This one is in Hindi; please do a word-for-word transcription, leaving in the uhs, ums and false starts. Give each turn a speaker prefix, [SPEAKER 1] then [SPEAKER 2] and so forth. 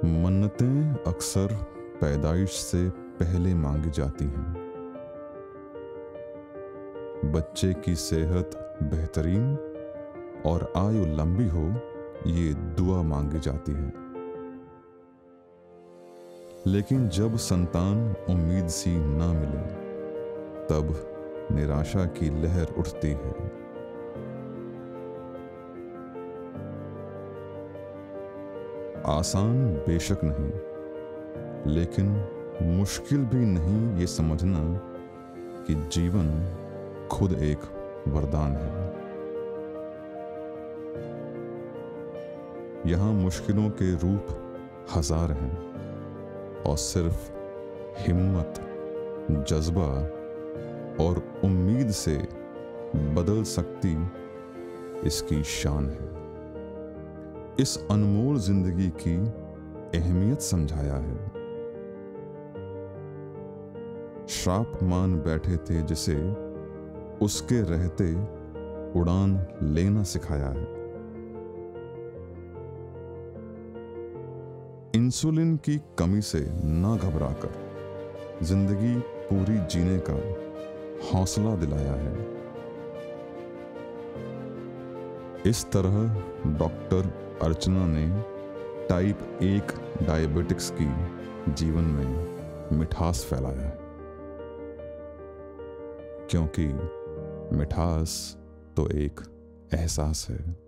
[SPEAKER 1] मन्नतें अक्सर पैदाइश से पहले मांगी जाती हैं। बच्चे की सेहत बेहतरीन और आयु लंबी हो, ये दुआ मांगी जाती है। लेकिन जब संतान उम्मीद सी ना मिले, तब निराशा की लहर उठती है। आसान बेशक नहीं, लेकिन मुश्किल भी नहीं ये समझना कि जीवन खुद एक वरदान है। यहां मुश्किलों के रूप हजार हैं और सिर्फ हिम्मत, जज्बा और उम्मीद से बदल सकती इसकी शान है। इस अनमोल जिंदगी की अहमियत समझाया है। श्राप मान बैठे थे जिसे उसके रहते उड़ान लेना सिखाया है। इंसुलिन की कमी से ना घबराकर जिंदगी पूरी जीने का हौसला दिलाया है। इस तरह डॉक्टर अर्चना ने टाइप एक डायबिटिक्स की जीवन में मिठास फैलाया है, क्योंकि मिठास तो एक एहसास है।